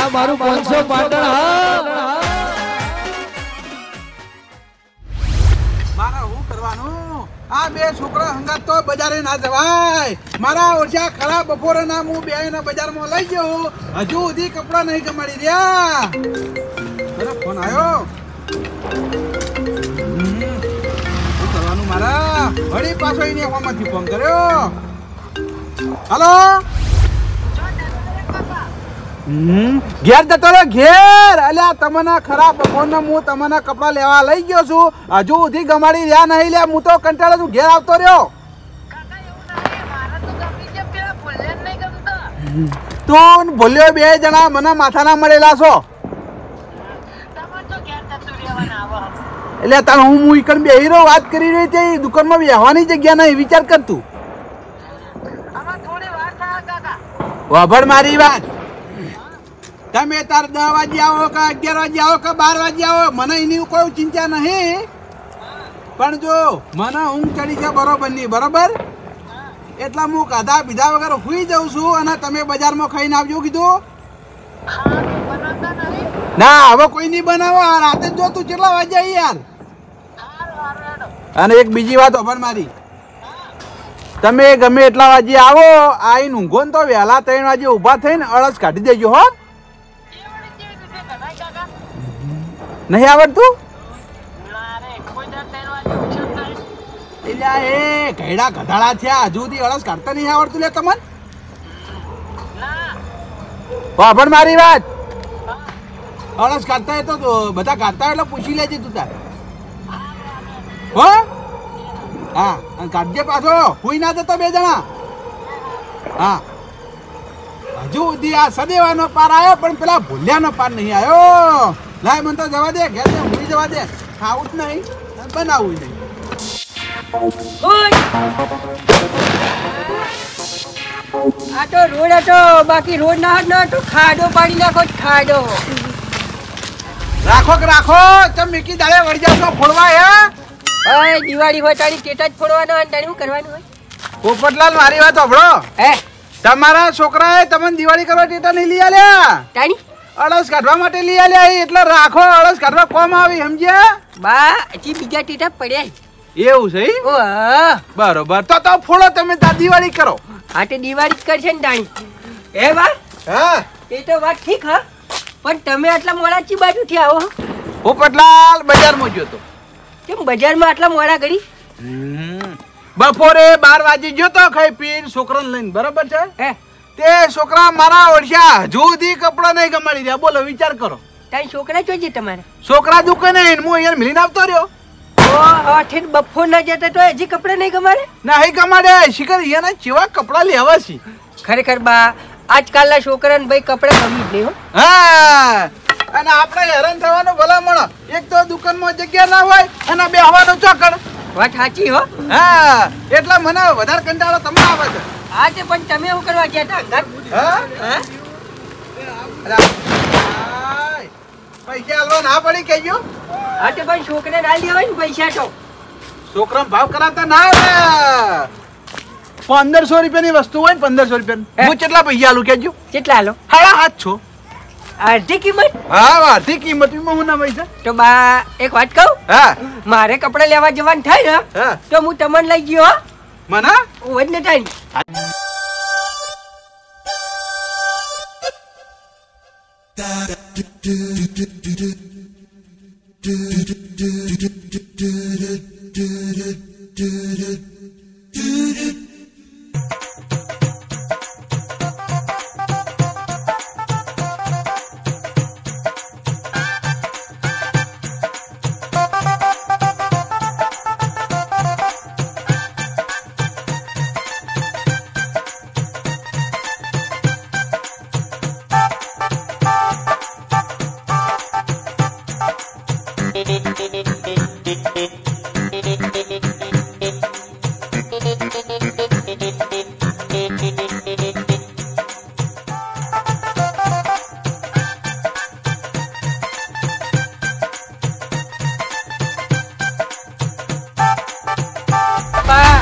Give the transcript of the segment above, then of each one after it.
મારું 500 પાટણ મારા શું કરવાનું? આ બે છોકરા હંગાત તો બજારે ના જવાય. મારા ઓછા ખરા બપોરે ના હું બે ને બજારમાં લઈ ગયો, હજુ સુધી કપડા નહીં કમાડી રહ્યા. અરે ફોન આવ્યો. શું કરવાનું મારા? વળી પાછો એને માંથી ફોન કર્યો. હલો, ઘેર જતો રે ઘેર. અલ્યા તમને ખરા બપોરને હું તમને કપડા લેવા લઈ ગયો છું, હજુ સુધી ગમાડી રહ્યા નહીં. લે હું તો કંટાળો છું, ઘેર આવતો રહ્યો. તું ભૂલ્યો બે જણા મને માથાના મળેલા છો. એટલે તાર હું ઈકણ બેહી રહ્યો, વાત કરી રહી છે. દુકાનમાં બેહવાની જગ્યા નહીં, વિચાર કર તું. વાભળ મારી વાત. તમે તાર 10 વાગે આવો કે 11 વાગે આવો કે 12 વાગે આવો, મને એની કોઈ ચિંતા નહીં. પણ જો મને ઊંઘ ચડી છે બરોબર નહીં, બરોબર? એટલે હું કાધા પીધા વગર સુઈ જાઉં છું અને તમે બજારમાં ખાઈને આવજો કીધું. ના હવે કોઈ નહીં બનાવો, રાતે જ જો તું કેટલા વાગે આવી યાર. અને એક બીજી વાત ઓભણ મારી, તમે ગમે એટલા વાગે આવો, આવીને ઊંઘો ને તો વહેલા 3 વાગે ઊભા થઈને અળસ કાઢી દેજો. હો, નહીં આવડતું? એ ઘેડા ગધાડા થયા, હજુ સુધી અળસ કાઢતા નહીં આવડતું લે તમને? પણ મારી વાત, અળસ કાઢતા હોય તો બધા કાઢતા હોય એટલે પૂછી લેજે તું તારે. હો હા, કાઢજે પાછો, હુઈ ના જતો બે જણા. હા, હજુ સુધી આ સદેવાનો પાર આવ્યો પણ પેલા ભૂલ્યાનો પાર નહીં આવ્યો. લાય મને તો જવા દે, ઘેર હુઈ જવા દે. ખાવું જ નહીં, બનાવવું નહીં. આ તો રોડ હતો, બાકી રોડ ના હતો, ખાડો પાડી નાખો. ખાડો રાખો કે રાખો, તમે મીકી દાડે વળી જાવ છો ફોડવા. હે દિવાળી હોય તારી ટેટા જ ફોડવાનો હોય, તારી શું કરવાનું હોય? પોપટલાલ મારી વાત સાંભળો. હે તમારા છોકરાએ તમને દિવાળી કરવા ટેટા નહીં લઈ આલ્યા, તારી અળસ કાઢવા માટે લઈ આલ્યા. એટલે રાખો, અળસ કાઢવા કોમ આવી, સમજ્યા? બા હજી બીજા ટેટા પડ્યા. એવું છે? બરોબર, તો ફોડો તમે, તાર દિવાળી કરો. હા તે દિવાળી જ કરશે ને તાણી. હે બા? હા એ તો વાત ઠીક. હા પણ તમે આટલા મોડા ચી બાજુથી આવો? પોપટલાલ બજારમાં ગયો તો. કેમ બજારમાં આટલા મોડા ઘડી? બપોરે 12 વાગે ગયો તો ખાઈ પીને છોકરાને લઈને, બરાબર છે? હે તે છોકરા મારા ઓળખ્યા, હજુ સુધી કપડા નહીં ગમાડી રહ્યા. બોલો, વિચાર કરો. તારી છોકરા જોજે તમારે. છોકરા દુકાને હું અહીંયા મિલીને આવતો રહ્યો. બપોર ના જતા તો હજી કપડા નહીં ગમાડે? નહીં ગમાડે. શિખર એના જેવા કપડા લેવા છે. ખરેખર બા આજકાલના છોકરાને ભાઈ કપડા ગમી જ નહીં. હો હા, અને આપણે હેરાન થવાનું ભલામણ. એક તો દુકાનમાં જગ્યા ના હોય અને બેહવાનું ચોકડ. વાત સાચી. હો હા, એટલે મને વધારે કંટાળો તમને આવે છે. હા તે પણ તમે શું કરવા ગયા હતા? પૈસા હાલવા ના પડી કહેજો. હા તે પણ છોકરા ના લેવાય ને પૈસા તો. છોકરા ભાવ કરાતા ના આવે. 1500 રૂપિયાની વસ્તુ હોય ને 1500 રૂપિયા, હું કેટલા પૈસા આલું કેજો? કેટલા આલો? 750. અડધી કિંમત? હા, અડધી કિંમત હું ના પૈસા. તો બા એક વાત કહું? હા, મારે કપડા લેવા જવાનું થાય ને તો હું તમને લઈ ગયો. મને વજન ટાઈમ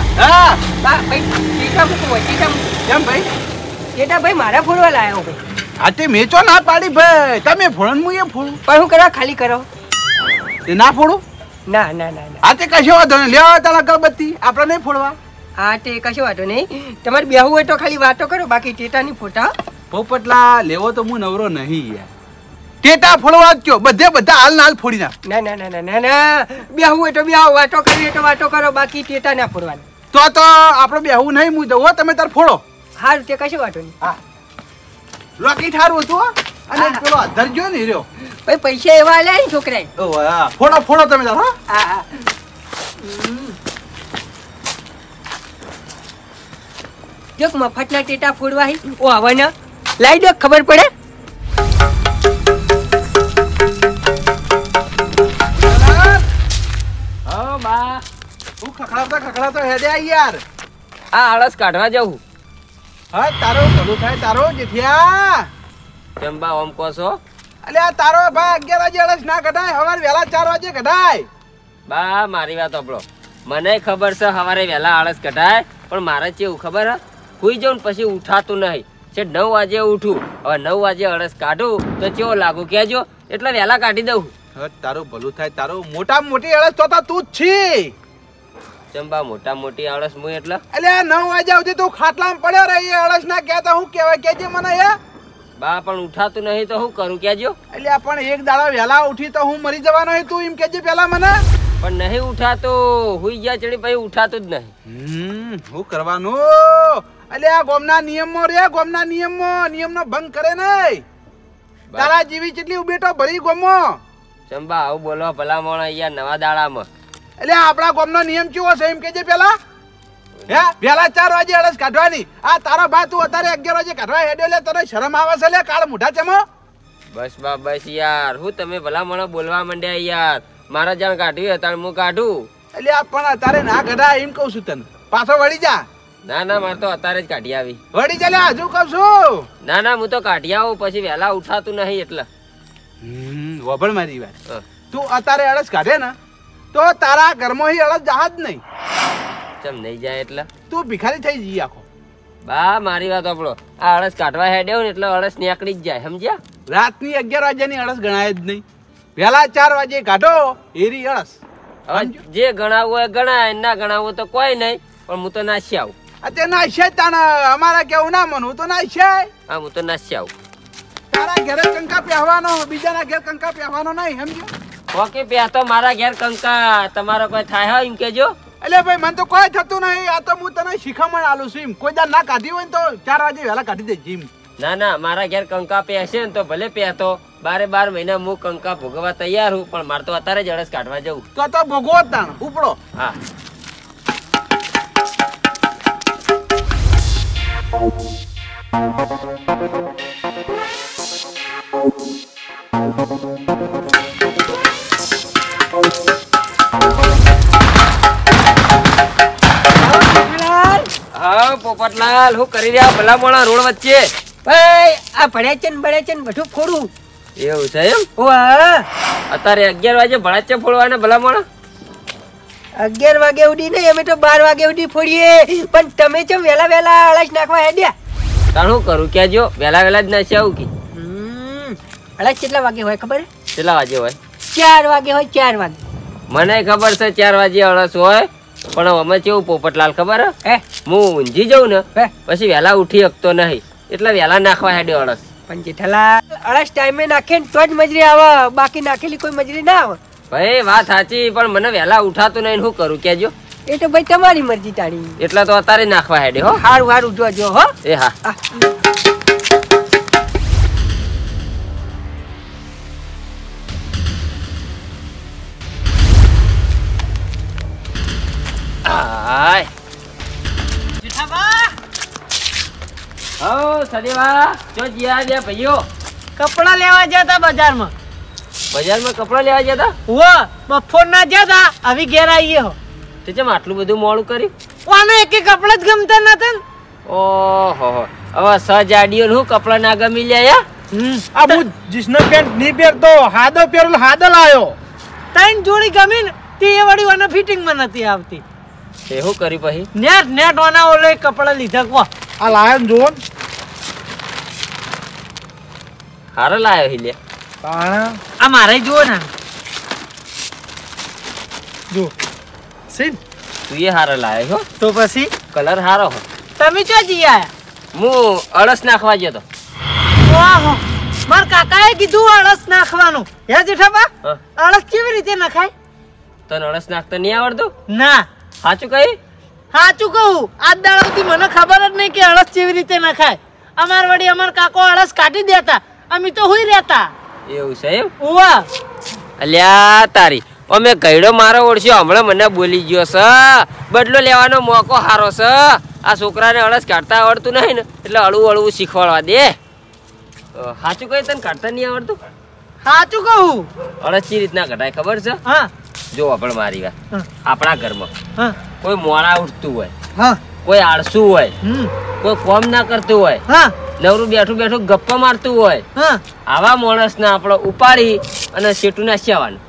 કેમ ભાઈ? ભાઈ મારા ફોડવા લાયો ભાઈ. આ તે મેચો ના પાડી ભાઈ, તમે ફોડો હું એ ફોડું. પણ હું કરવા ખાલી કરો? તે ના ફોડું? ના ના ના ના. આ તે કશો વાંધો નહીં, લેવા તારા અગરબત્તી આપણે નહીં ફોડવા. હા તે કશો વાંધો નહીં. તમારે બેહવું હોય તો ખાલી વાતો કરો, બાકી ટેટાની ફોટા. પોપટલા લેવો તો હું નવરો નહીં યાર. ટેટા ફોડવા જ કયો, બધા હાલ ના હાલ ફોડી નાખ. ના ના ના ના ના ના, બેહવું હોય તો બેહો, વાતો કરવી હોય તો વાતો કરો, બાકી ટેટા ના ફોડવાના. તો આપણે બેહવું નહીં, હું જવું. તમે તાર ફોડો. હારું તે કશો વાંધો નહીં. હા લોકેટ સારું હતું હો. અને પેલો ધરજો ને રહ્યો ભાઈ પૈસા એવા આલ્યા ને છોકરાએ. ઓ હા, ફોડો તમે તાર. હો હા હા. જો મફતના ટેટા ફોડવા હી ઓ આવવાના લાઈ દો, ખબર પડે. હા બા, હું ખખડાતો હેડે આ યાર. આ આળસ કાઢવા જવું. હા તારો ભલું થાય તારો જેઠિયા. ચંબા ઓમ કહો છો? અલ્યા તારો ભાઈ 11 વાગે અળસ ના કઢાય, સવારે વહેલા 4 વાગે કઢાય. બા મારી વાત સાંભળો, મને ખબર છે સવારે વહેલા આળસ કઢાય, પણ મારે કેવું ખબર હે, સુઈ જાઉં પછી ઉઠાતું નહીં. છે 9 વાગે ઉઠું, હવે 9 વાગે અળસ કાઢું તો કેવો લાગુ કહેજો, એટલે વહેલા કાઢી દઉં. તારું ભલું થાય તારું. મોટા મોટી અળસ તો તું જ છી. ચંબા મોટા મોટી આળસ હું એટલે અલ્યા 9 વાગ્યા સુધી તું ખાટલામાં પડ્યો રહી, અળસ ના કહેતા હું કહેવાય કેજે મને હે. બા પણ ઉઠાતું નહીં તો શું કરું કહેજો. અલ્યા પણ એક દાડા વહેલા ઉઠી તો હું મરી જવાનો હે, તું એમ કહેજે પેલા મને. પણ નહીં ઉઠાતું, હુઈ ગયા ચડી પછી ઉઠાતું જ નહીં. શું કરવાનું? અલ્યા ગોમના નિયમો રે, ગોમના નિયમનો ભંગ કરે નહીં. તારા જેવી કેટલી ઉબેટો ભરી ગોમો. ચંબા આવું બોલો ભલા મોણા યાર નવા દાડામાં. એટલે આપણા ગામનો નિયમ કેવો છે એમ કેજે પેલા. હે વેલા 4 વાગે અળસ કાઢવાની. આ તારો બા તું અત્યારે 11 વાગે કાઢવા હેડ્યો, લે તને શરમ આવે છે લે કાળ મુઢા ચમો. બસ બા બસ યાર, હું તમે ભલા મોણા બોલવા માંડ્યા યાર. મારા જાણ કાઢવી હતા હું કાઢું. એટલે પણ અત્યારે ના કઢાય એમ કહું છું તને. પાછો વળી જા. ના ના મારે તો અત્યારે જ કાઢી આવી. વળી જા લે, હજુ કહું છું. ના ના હું તો કાઢી આવું, પછી વહેલા ઉઠાતું નહીં એટલે. વભળ મારી વાત. તું અત્યારે અળસ કાઢે ને તો તારા ઘરમાં અળસ જહાજ નહીં. ચમ નહીં જાય એટલે તું ભિખારી થઈ જઈ આખો. બા મારી વાત આપણો, આ અળસ કાઢવા હેડ્યો ને એટલે અળસ નીકળી જ જાય, સમજ્યા? રાતની 11 વાગ્યાની અળસ ગણાય જ નહીં. વહેલા 4 વાગે કાઢો એરી અળસ. હવે જે ગણાવવું હોય ગણાય, ના ગણાવવું તો કોઈ નહીં, પણ હું તો નાસી આવું. તે નાશે તાણા અમારા કેવું ના મન. હું તો નાશે. હા હું તો નાસી આવું. તારા ઘરે કંકા પહેવાનો, બીજાના ઘેર કંકા પહેવાનો નહીં, સમજ્યો? ઓકે પ્યા તો મારા ઘેર કંકા, તમારો કોઈ થાય હોય એમ કેજો. એટલે ભાઈ મને તો કોઈ થતું નહીં. આ તો હું તને શીખામણ આલું છું. કોઈ દાર ના કાઢી હોય ને તો 4 વાગે વહેલા કાઢી દે જીમ. ના ના મારા ઘેર કંકા પહેશે ને તો ભલે પહેતો, 12 મહિના હું કંકા ભોગવવા તૈયાર હું, પણ મારે તો અત્યારે જ અળસ કાઢવા જવું. તો ભોગવો તાણ ઉપડો. હા હા પોપટલાલ, હું કરી રહ્યા ભલા મોણા રોડ વચ્ચે? ભાઈ આ ભડેચન બડેચન બધું ફોડું. એવું છે એમ? વાહ અત્યારે 11 વાગે ભડાચે ફોડવાના ભલા મોણા? 11 વાગે ઉડી નહીં, અમે તો 12 વાગે ઉડી ફોડીએ. પણ તમે ચમ વેલા અળસ નાખવા હેડ્યા? તાણ શું કરું કહેજો, વહેલા જ નાસી આવું કે. અળસ કેટલા વાગે હોય ખબર? કેટલા વાગે હોય? 4 વાગે હોય. 4 વાગે મને ખબર છે 4 વાગે અળસ હોય, પણ અમે કેવું પોપટલાલ ખબર હે, હું ઊંઝી જાઉં ને પછી વહેલા ઉઠી શકતો નહીં, એટલે વહેલા નાખવા હેડ્યો અળસ. પણ જેઠાલાલ અળસ ટાઈમે નાખે ને તો જ મજરી આવે, બાકી નાખેલી કોઈ મજરી ના આવે. ભાઈ વાત સાચી, પણ મને વહેલા ઉઠાતું નહીં, શું કરું કેજો? એ તો ભાઈ તમારી મરજી તાણી. એટલે તો અત્યારે નાખવા હેડ્યો. હો હારું જોજો હો. એ હા. હાય હો સદેવા, જો જીયા બે ભાઈઓ કપડા લેવા ગયા હતા બજારમાં. બજારમાં કપડા લેવા ગયા હતા? બપોર ના ગયા હતા, હવે ઘેર આવીએ હો. તે ચમ આટલું બધું મોડું કર્યું? આને એક કપડા જ ગમતા નતા ને. ઓહો, હવે સજાડીઓ નું કપડા ના ગમી લ્યા. આ હું જીસનો પેન્ટ નહીં પહેરતો, હાદો પહેરેલો હાદો લાયો. 3 જોડી ગમી ને તે એ વળી વાના ફિટિંગ માં નથી આવતી. એવું કરી પછી નેટ વાના ઓલે કપડા લીધા કો. આ લાયન જોન હારો લાયો હિલે પણ આ મારે જુઓ ને જો સીન તું એ હારો લાયો હો તો પછી કલર હારો હો તમે ચો જી આયા હું અળસ નાખવા ગયો તો ઓહો માર કાકાએ કીધું અળસ નાખવાનું હે જેઠાબા હા. અળસ કેવી રીતે નખાય તને અળસ નાખતા નહીં આવડતું ના સાચું કહી સાચું કહું આજ દાડાથી મને ખબર જ નહીં કે અળસ કેવી રીતે નખાય અમાર વડી અમાર કાકો અળસ કાઢી દેતા અમે તો હુઈ રહેતા એવું છે એમ ઓવા અલ્યા તારી અમે ગયડો મારો ઓળખ્યો હમણાં મને બોલી ગયો છે બદલો લેવાનો મોકો હારો છે આ છોકરાને અળસ કાઢતા આવડતું નહીં ને એટલે અળવું અળવું શીખવાડવા દે સાચું કહી તને કાઢતા નહીં આવડતું સાચું કહું અળસ કઈ રીતના કઢાય ખબર છે હા જો આપણે મારી વાત હા. આપણા ઘરમાં હા કોઈ મોડા ઉઠતું હોય હા કોઈ આળસુ હોય કોઈ કોમ ના કરતું હોય હા નવરું બેઠું બેઠું ગપ્પા મારતું હોય હા આવા માણસને આપણે ઉપાડી અને સેટું નાસ્યાવાનું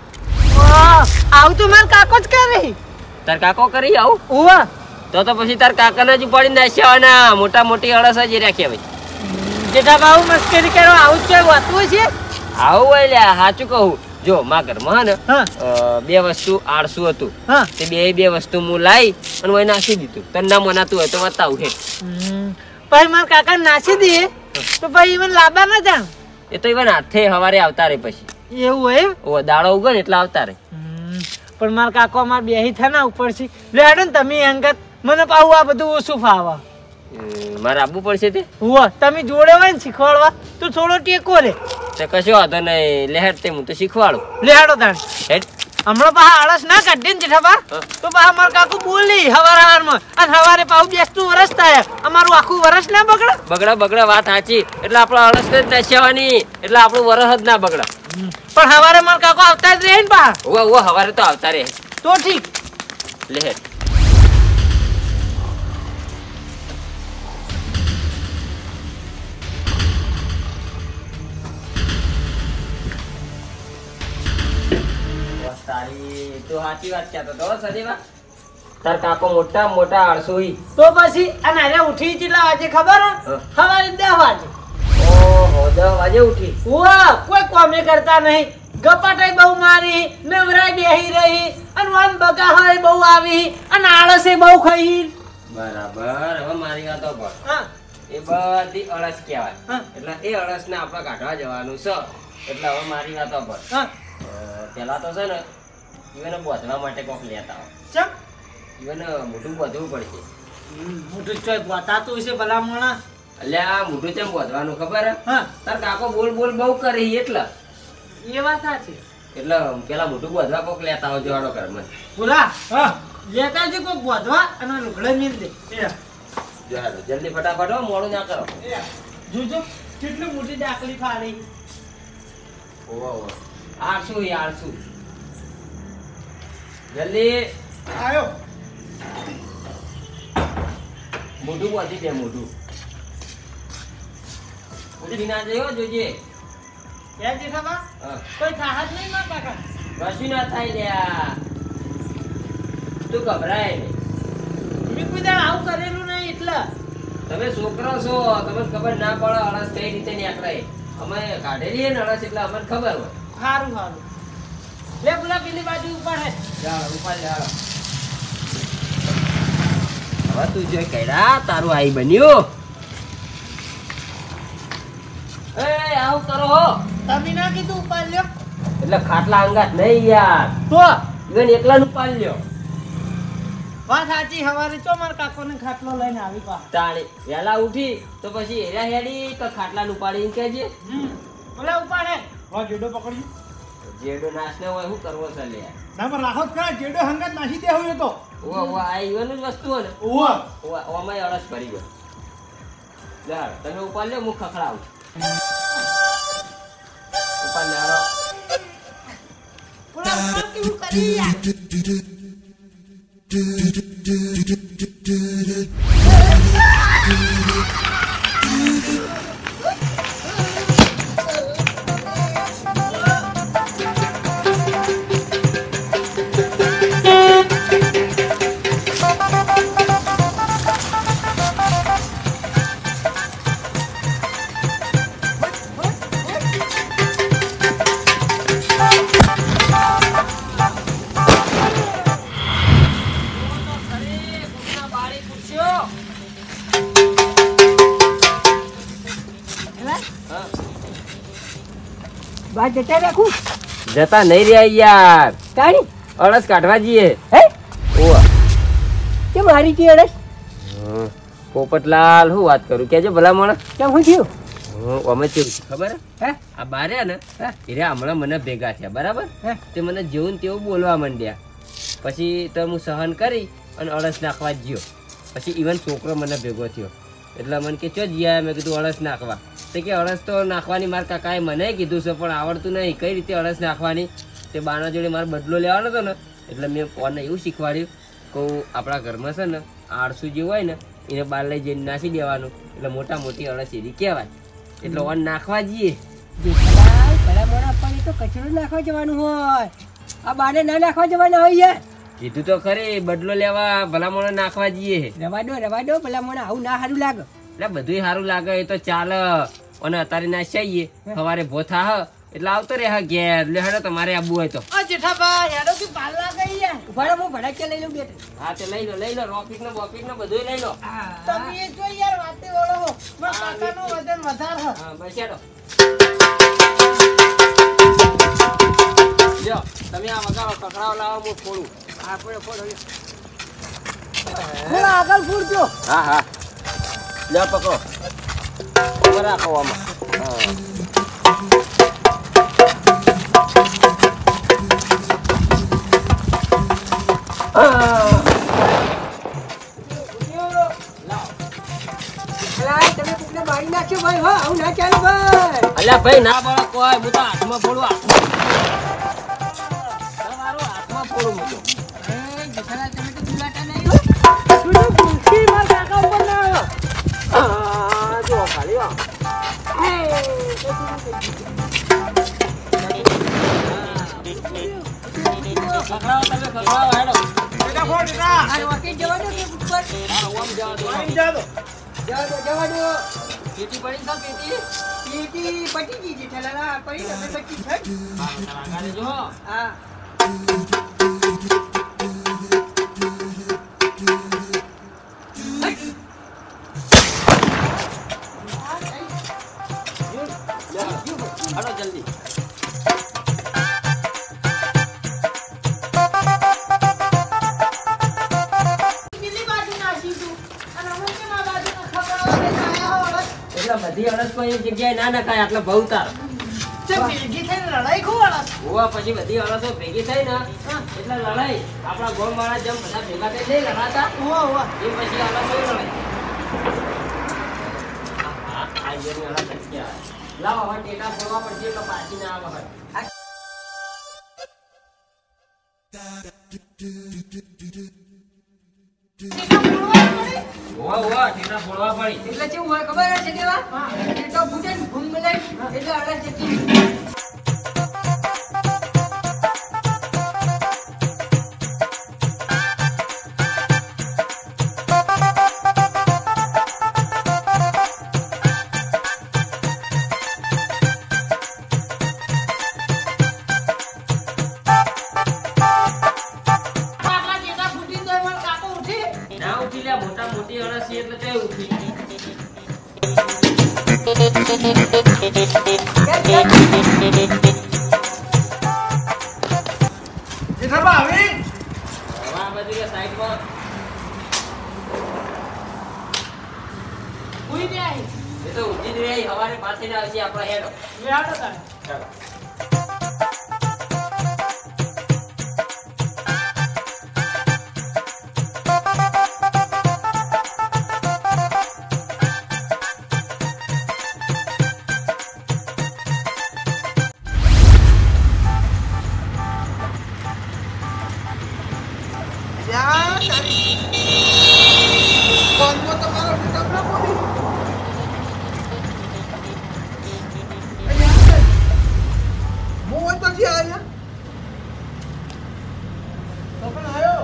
આવું તો માર કાકો જ કરે તાર કાકો કરી આવું ઓવા તો પછી તાર કાકાને જ ઉપાડી નાસ્યાવાના મોટા મોટી અળસ જ રાખ્યા ભાઈ જેઠા બાબુ મસ્કરી કરો આવું જ વાતું છે આવું હોય લ્યા સાચું કહું જો માં ઘરમાં હે ને હા બે વસ્તુ આળસુ હતું હા તે બે વસ્તુ હું લાવી અને હું નાખી દીધું તને ના મનાતું હોય તો બતાવું હે પછી મારા કાકા નાસી દે તો પછી મને લાંબા ના જાણ એ તો ઇવન હાથે હવારે આવતા રહે પછી એવું હોય એમ? ઓ દાડો ઉગે ને એટલે આવતા રહે પણ મારા કાકો મારે બેહી થાય ને ઉપર થી લે હેડો ને તમે અંગત મને પાવું આ બધું ઓછું ફાવા મારે આવવું પડશે તે હુઓ તમે જોડે હોય ને શીખવાડવા તો થોડો ટેકો રે તે કશો વાંધો નહીં લહેર તે હું તો શીખવાડું લે હેડો તાણ હેડ હમણાં પાછા આળસ ના કાઢી ને જેઠાબા હા. તો પાછા મારા કાકુ બોલી હવારમાં અને હવારે પાછું બેસતું વરસ થાય અમારું આખું વરસ ના બગડે બગડા વાત સાચી એટલે આપણે અળસ જ નાસ્યાવાની એટલે આપણું વરસ જ ના બગડા પણ હવારે મારા કાકો આવતા જ રહે ને પા ઓ હવારે તો આવતા રહે તો ઠીક લહેર તારી તું સાચી વાત કહેતો તો સદીવા તાર કાકો મોટા મોટા આળસુઈ તો પછી અને આને ઉઠી કેટલા વાગે ખબર હે? હા. સવારે 10 વાગે ઓહો 10 વાગે ઉઠી વાહ કોઈ કોમે કરતા નહીં ગપાટાઈ બહુ મારી નવરાઈ બેહી રહી અને વાન બગા હોય બહુ આવી અને આળસે બહુ ખાઈ બરાબર હવે મારી વાતો પર હા એ બધી અળસ કહેવાય હા. એટલે એ અળસ ને આપણે કાઢવા જવાનું છે એટલે હવે મારી વાતો પર હા પેલા તો છે ને ઈવન બોધવા માટે કોક લેતા હોય ચમ ઈવન મોઢું બોધવું પડશે મોટું ચોય બતાતું છે ભલા મોણા એટલે આ મોઢું ચેમ બોધવાનું ખબર હે હા તાર કાકો બોલ બોલ બહુ કરી એટલે એ વાત સાચી એટલે પેલા મોઢું બોધવા કોક લેતા હોય જોડો ઘરમાં બોલા હા લેતા જે કોઈ બોધવા અને લુગડે મિલ દે જો હાલો, જલ્દી ફટાફટ હો, મોડું ના કરો જોજો કેટલી મોટી ડાકલી ફાડી ઓહો આળસુ આળસુ જલ્દી આયો મોઢું બોધી દે મોઢું ઉઠી ના જયો જોજે યાર જેઠાબા હા કોઈ થાહત નહીં માર કાકા કશું ના થાય લ્યા તું ગભરાય નહીં મેં કોઈ દાડ આવું કરેલું નહીં એટલે તમે છોકરો છો તમને ખબર ના પડે અળસ કઈ રીતે નીકળે અમે કાઢેલી હે ને અળસ એટલે અમને ખબર હોય સારું સારું લે પેલા પેલી બાજુ ઉપર હે ચાલો ઉપાડ ચાલો હવે તું જોઈ કઈડા તારું આઈ બન્યું એ આવું કરો હો તમે ના કીધું ઉપર લ્યો એટલે ખાટલા અંગાત નહીં યાર તો ઈવન એકલા નું પાલ લ્યો વાત સાચી હવારે ચો માર કાકોને ખાટલો લઈને આવી પા તાણી વહેલા ઉઠી તો પછી હેરા હેડી તો ખાટલા નું પાડીને કહેજે ઓલા ઉપર હે હા જેડો પકડ્યું જેડો નાશ ને હોય શું કરવો છે લે ના પણ રાહત કરા જેડો હંગાત નાસી દે હોય તો ઓ આ ઈવન જ વસ્તુ હોય ને ઓવા ઓમાં અળસ ભરી ગયો લે હાલો, તમે ઉપાડ લ્યો હું ખખડાવું ઉપાડ લે હાલો. ઓલા ઉપર કેવું કરી યાર વાત જતા રાખું જતા નહીં રહ્યા યાર, તાણી અળસ કાઢવા જઈએ. હે ઓવા કે મારી કે અડસ પોપટલાલ હું વાત કરું કેજો ભલા માણસ. કેમ હું થયું અમે કેવું છે ખબર હે આ બાર્યા ને એ હમણાં મને ભેગા થયા બરાબર. હે તે મને જેવું ને તેવું બોલવા માંડ્યા. પછી તો હું સહન કરી અને અળસ નાખવા જ ગયો. પછી ઇવન છોકરો મને ભેગો થયો એટલે મને કે ચો જીયા, મેં કીધું અળસ નાખવા. તે કે અળસ તો નાખવાની મારા કાકાએ મને કીધું છે પણ આવડતું નહીં કઈ રીતે અળસ નાખવાની. તે બાના જોડે મારો બદલો લેવાનો હતો ને એટલે મેં કોને એવું શીખવાડ્યું કહું આપણા ઘરમાં છે ને આળસુ જેવું હોય ને એને બાર લઈ જઈને નાસી દેવાનું એટલે મોટા મોટી અળસ એરી કહેવાય. એટલે ઓન નાખવા જઈએ. જેઠાલાલ ભલા મોણા પણ તો કચરો નાખવા જવાનું હોય, આ બાને ના નાખવા જવાના હોય યાર. કીધું તો ખરી બદલો લેવા ભલામણો નાખવા જઈએ. રવા દો ભલા મોણા, આવું ના સારું લાગે. એટલે બધું સારું લાગે એ તો ચાલે. અને અત્યારે નાસીએ સવારે ભોથા હ એટલે આવતો રે હા ઘેર. લે હેડો તમારે આબુ હોય તો. આ જેઠાભાઈ હેડો કે પાલ લાગે યાર. ઉભા રહો, હું ભડાક્યા લઈ લઉં બેટ. હા તે લઈ લો રોકેટ ને બોકેટ ને બધું લઈ લો. તમે એ જો યાર વાતે ઓળો મારા કાકાનું વજન વધારે હ. હા બસ હેડો. લ્યો તમે આ વગાડો કકડાઓ લાવો હું ફોડું. આપણે ફોડો થોડા આગળ ફૂરજો. હા હા લ્યો પકડો. ઉભા રાખો આમાં. તમે કોકને મારી નાખ્યો ભાઈ, હો આવું ના ચાલે ભાઈ. અલ્યા ભાઈ ના બળો કોઈ, હું તો હાથમાં ફોડું. તમારો હાથમાં ફોડું હું તો. જેઠાલાલ તમે તો ગુલાટા નહીં હો. તું તો ભૂલથી મારા કાકા ઉપર ના આવ્યો. જો ખાલી વા. ખખડાવો તમે ખખડાવો હેડો. આ રોકેટ જવા દો કે ઉપર ઓમ જવા દો. જવા દો. પેટી પડી છે પેટી. પેટી પટી ગઈ જેઠાલાલ, પડી તમે પટી છે. હા આગળ જો. હા હડો જલ્દી. કેટલી બાજુ નાસી તું અને અમે કેમ આ બાજુ ખબરાવા બેઠા હો. એટલે બધી અળસ કોઈ એક જગ્યાએ ના નખાય આટલો ભવતાર. તે ભેગી થઈને લડાઈ ખોવાળા. હોવા પછી બધી અળસો ભેગી થઈ ને એટલે લડાઈ. આપણા ગોળ વાળા જેમ બધા ભેગા થઈ નહીં લડાતા ઓહો ઓહો. એ પછી અળસો લડાઈ. આ જેની અળસ જ કહેવાય. લાવો હવે ટેટા ફોડવા પડશે એટલે પાછી ના આવે હવે. હોવા ટેટા ફોડવા પડી. એટલે કેવું હોય ખબર છે કેવા પેટો ફૂટે ને ભૂંગ મલાય એટલે અડસ જતી. આટલા જેટા ફૂટી તો એમાં કાકો ઉઠી. ના ઉઠી લે મોટા મોટી અળસ છે એટલે તે ઉઠી. જેઠાભાઈ આવી હવે આ બધી સાઈડમાં ઉઈ ને આવી. એ તો ઉઠી જ રહી. સવારે પાછી આવશે આપણા હેડો. લેવાડો તારે. ચાલો. ત્યાં તારી કોણનો તમારો ડબલો પડી. હું હોય તો જ્યાં આવ્યા તો પણ આવ્યો.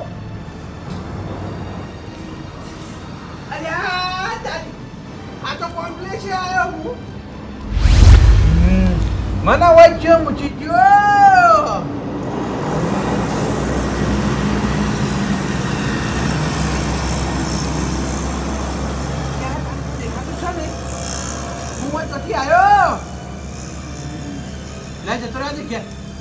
અલ્યા તારી આ તો કોમ્પ્લેક્સ આવ્યો હું. મને હોય છે મૂકી ગયો. દેખાતું છે ને હું હોય ત્યાંથી આવ્યો. લે જતો રહેજે ઘેર.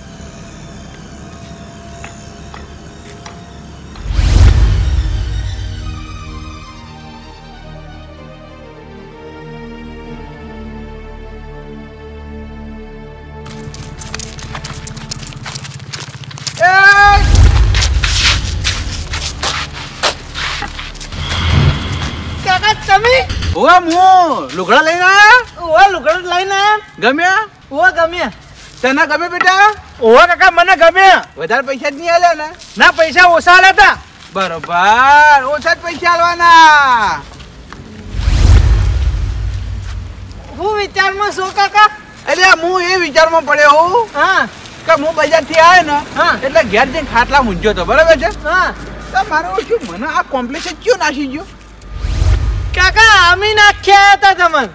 કાકા તમે ઓવા હું લુગડા લઈને આયા ઓવા લુગડો લઈને આયા ગમ્યા ઓવા ગમ્યા તને ગમે બેટા ઓવા કાકા મને ગમ્યા વધારે પૈસા જ નહીં આલ્યા ને ના પૈસા ઓછા લેતા બરોબર ઓછા જ પૈસા આલવાના હું વિચારમાં શું કાકા એટલે હું એ વિચારમાં પડ્યો હું હા કે હું બજારથી આવ્યો ને હા. એટલે ઘેર જઈને ખાટલા મૂંઝ્યો તો બરાબર છે હા તો મારું શું મને આ કોમ્પ્લેક્સ ક્યું નાસી ગયો કાકા અમે નાખ્યા હતા તમને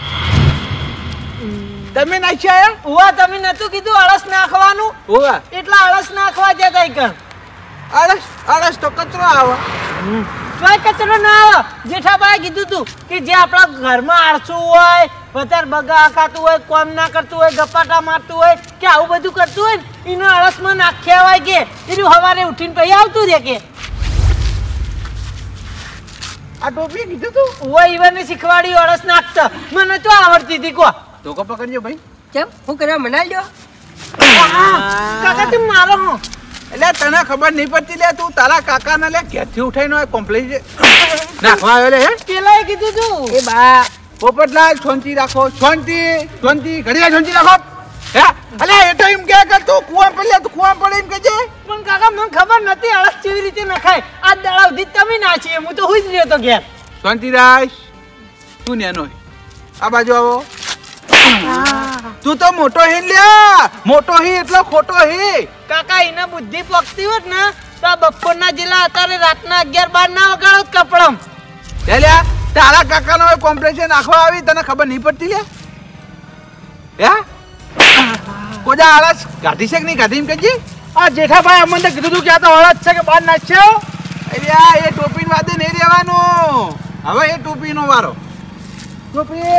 તમે નાસી આયા ઓવા તમે નતું કીધું અળસ નાખવાનું ઓવા એટલા અળસ નાખવા જતા કણ આળસ આળસ તો કચરો આવે તોય કચરો ના આવે જેઠાભાઈ કીધું તું કે જે આપણા ઘરમાં આળસું હોય વધારે બગા ખાતું હોય કોમ ના કરતું હોય ગપાટા મારતું હોય કે આવું બધું કરતું હોય ને એનો અળસમાં નાખ્યા હોય કે એનું સવારે ઉઠીને પછી આવતું રહે કે આ ટોપી કીધું તું ઓય ઈવને શીખવાડી અળસ નાખતા મને તો આવડતી હતી કો ધોકો પકડજો ભાઈ કેમ હું કરવા મનાઈ લ્યો કાકા તું મારો હું એટલે તને ખબર નહીં પડતી લે તું તારા કાકાને લે ઘેરથી ઉઠાઈને કોમ્પ્લેક્સ નાખવા આવ્યો લે હે પેલા એ કીધું તું એ બા પોપટલાલ શાંતિ રાખો શાંતિ શાંતિ ઘડી શાંતિ રાખો હે અલે એ તો એમ કે તું કુવા પડ્યા તું કુવા પડે એમ કહેજે પણ કાકા મને ખબર નથી અળસ કેવી રીતે નખાય આ દાડા સુધી તમે નાચીએ હું તો હુઈ જ રહ્યો તો ઘેર શાંતિ રાખ તું નેનો આ બાજુ આવો તું તો મોટો હિન લ્યા મોટો હી એટલો ખોટો હી કાકા એને બુદ્ધિ પકતી હોત ને તો આ બપોરના જેલા અત્યારે રાતના 11-12 ના વગાડો કપડમ લે લ્યા તારા કાકાનો કોમ્પ્લેક્સ નાખવા આવી તને ખબર નહીં પડતી લે હે કોજા આળસ ગાધી છે કે નહીં ગાધી એમ કહેજે આ જેઠાભાઈ અમને કીધું તું કે આ તો હળદ છે કે બાર નાખ્યો અલ્યા એ ટોપી વાદે નહીં રહેવાનું હવે એ ટોપીનો વારો ટોપી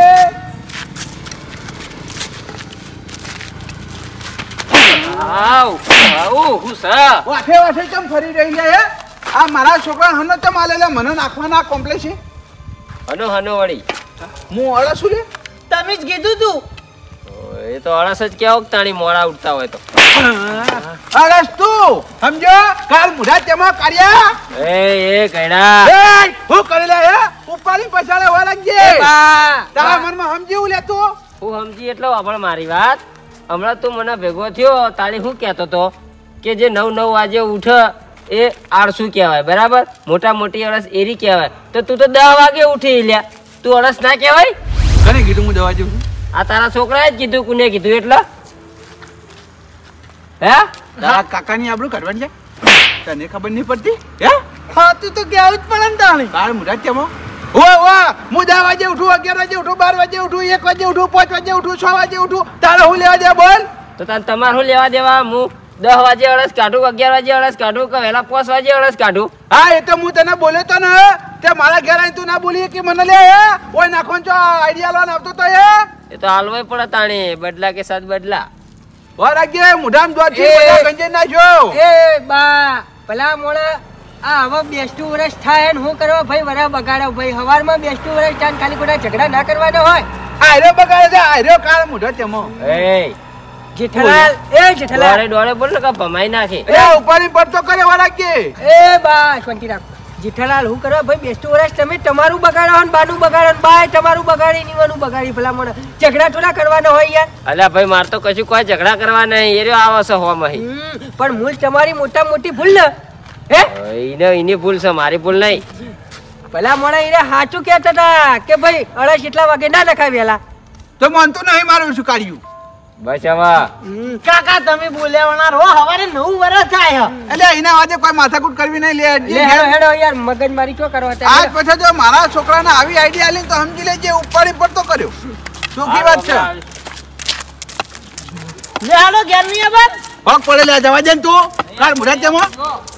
આવ આવ હું સા વાઠે વાઠે કેમ ફરી રહી લે હે આ મારા છોકરા હનો ચમ આલેલા મને નાખવાના કોમ્પ્લેક્સ છે હનો હનો વળી હું અળસ છું લે તમે જ કીધું તું એ તો અળસ જ કેવો કે તાણી મોડા ઉઠતા હોય તો અળસ તું સમજો કાલ મુઢા તેમાં કર્યા એ ગયડા એ હું કરી લે હે ઉપાડી પછાડે હોવા લાગજે બા તારા મનમાં સમજીવું લે તું હું સમજી એટલો આપણે મારી વાત હમણાં તું મને ભેગો થયો તાળી હું કહેતો તો કે જે 9 વાગે ઉઠ એ આળસુ કહેવાય બરાબર મોટા મોટી અળસ એરી કહેવાય તો તું તો 10 વાગે ઉઠી લ્યા તું અળસ ના કહેવાય કને કીધું હું દવા જેવું આ તારા છોકરાએ જ કીધું કોને કીધું એટલે હે તારા કાકાની આબરૂ કાઢવાની છે તને ખબર નહીં પડતી હે હા તું તો કેવું જ પડે ને તાણી કાલ મુઢા તેમાં ઓ હું 10 વાગે ઉઠું 11 વાગે ઉઠું 12 વાગે ઉઠું 1 વાગે ઉઠું 5 વાગે ઉઠું 6 વાગે ઉઠું તારે હું લેવા દે બોલ તો તાર તમારે શું લેવા દેવા હું 10 વાગે અળસ કાઢું 11 વાગે અળસ કાઢું કે વહેલા 5 વાગે અળસ કાઢું હા એ તો હું તને બોલ્યો તો ને તે મારા ઘેર આવીને તું ના બોલી કે મને લે હે ઓય નાખોન જો આઈડિયા લોન આવતો તો હે એ તો હાલવાય પડે તાણી બદલા કે સાથ બદલા ઓ રાખજે મુઢામ દોડ થી બધા ગંજે નાખ્યો એ બા ભલા મોણા આ હવે બેસતું વર્ષ થાય ને હું કરવા ભાઈ વરા બગાડો ભાઈ હવારમાં બેસતું વર્ષ થાય ને ખાલી ખોટા ઝઘડા ના કરવાનો હોય આયરો બગાડે છે આયરો કાળ મુઢો તેમો એ જેઠાલાલ એ જેઠાલાલ ડોળે ડોળે બોલ ને કે ભમાઈ નાખે એ ઉપાડી પડતો કરે ઓ રાખજે એ બા શાંતિ રાખો જેઠાલાલ હું કરવા ભાઈ બેસતું વર્ષ તમે તમારું બગાડો ને બાનું બગાડો ને બાય તમારું બગાડી નીવાનું બગાડી ભલા મોણા ઝઘડા થોડા કરવાનો હોય યાર અલ્યા ભાઈ માર તો કશું કોઈ ઝઘડા કરવા નહીં એ રહ્યો આવો છે હોમાં પણ મૂળ તમારી મોટા મોટી ભૂલ ને હે એની ભૂલ છે મારી ભૂલ નહીં ભલા મોણા એને સાચું કહેતા હતા કે ભાઈ અળસ એટલા વાગે ના નખાવેલા તો માનતો નહીં મારું શું કાઢ્યું બસ હવે કાકા તમે બોલ્યાવાના રહો હવારે 9 વર્ષ થાય એટલે એના વાજે કોઈ માથાકૂટ કરવી નહીં લે હેડો હેડો યાર મગજ મારી શું કરવા હતા આજ પછી જો મારા છોકરાને આવી આઈડિયા આલી તો સમજી લેજે ઉપાડી પડતો કર્યો સુખી વાત છે લે હાલો ઘેર ની આબર પગ પડે લે જવા દે ને તું કાલ મુઢા તેમાં